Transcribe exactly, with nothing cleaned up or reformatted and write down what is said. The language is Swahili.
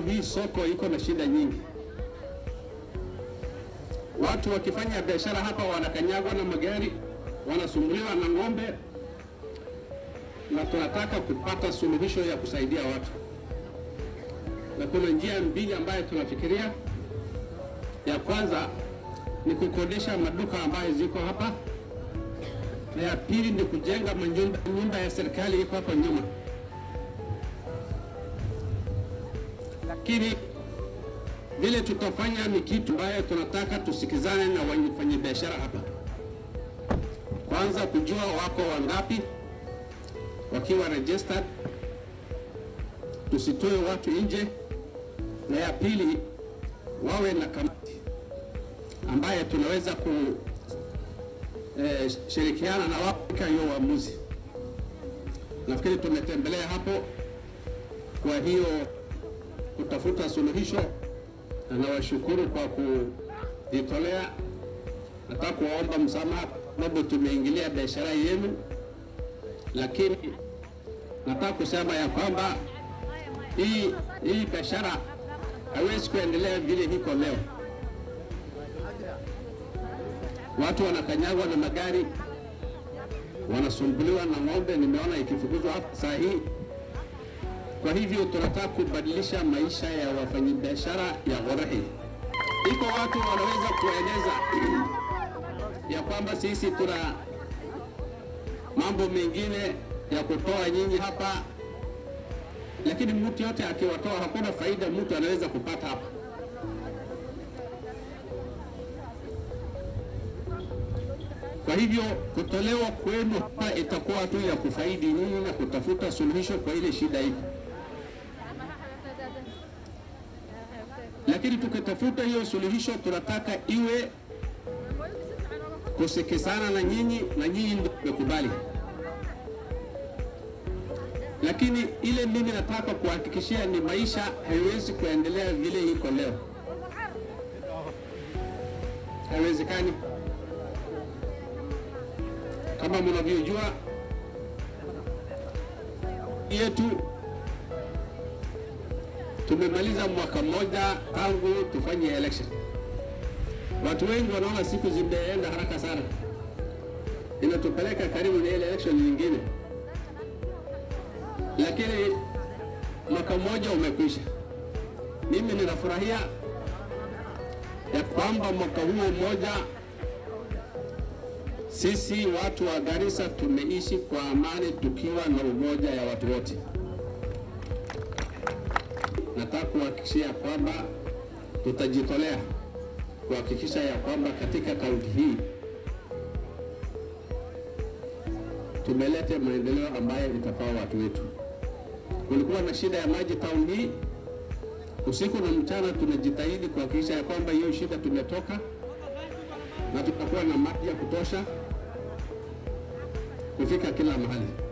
hii soko iko na shida nyingi. Watu wakifanya biashara hapa wanakanyagwa na magari, wanasumbuliwa na ng'ombe, na tunataka kupata suluhisho ya kusaidia watu. Na kuna njia mbili ambayo tunafikiria. Ya kwanza ni kukodesha maduka ambayo ziko hapa, na ya pili ni kujenga manyumba nyumba ya serikali iko hapa nyuma. Lakini vile tutafanya ni kitu ambayo tunataka tusikizane na wafanyabiashara hapa. Kwanza kujua wako wangapi wakiwa registered, tusitoe watu nje, na ya pili wawe na kamati ambaye tunaweza ku eh, shirikiana na wao katika hiyo uamuzi. Nafikiri tumetembelea hapo, kwa hiyo kutafuta suluhisho, na nawashukuru kwa kujitolea. Nataka kuomba msamaha sababu tumeingilia biashara yenu, lakini nataka kusema ya kwamba hii hii biashara haiwezi kuendelea vile hiko leo. Watu wanakanyagwa na magari, wanasumbuliwa na ng'ombe, nimeona ikifukuzwa hapa saa hii. Kwa hivyo tunataka kubadilisha maisha ya wafanyabiashara ya Gorohe. Iko watu wanaweza kueleza ya kwamba sisi tuna mambo mengine ya kutoa nyinyi hapa, lakini mtu yote akiwatoa hakuna faida mtu anaweza kupata hapa. Kwa hivyo kutolewa kwenu hapa itakuwa tu ya kufaidi nyinyi na kutafuta suluhisho kwa ile shida hii. Lakini tukitafuta hiyo suluhisho tunataka iwe kusikizana na nyinyi, na nyinyi ndio mkubali. Lakini ile mimi nataka kuhakikishia ni maisha haiwezi kuendelea vile iko leo. Haiwezekani. Kama mnavyojua yetu tumemaliza mwaka mmoja tangu tufanye election. Watu wengi wanaona siku zimeenda haraka sana, inatupeleka karibu na ile election nyingine, lakini mwaka mmoja umekwisha. Mimi ninafurahia ya kwamba mwaka huo mmoja sisi watu wa Garissa tumeishi kwa amani tukiwa na umoja ya watu wote. Nataka kuhakikishia kwamba tutajitolea kuhakikisha ya kwamba katika kaunti hii tumelete maendeleo ambayo itafaa watu wetu. Kulikuwa na shida ya maji town hii, usiku na mchana tunajitahidi kuhakikisha ya kwamba hiyo shida tumetoka, na tutakuwa na maji ya kutosha kufika kila mahali.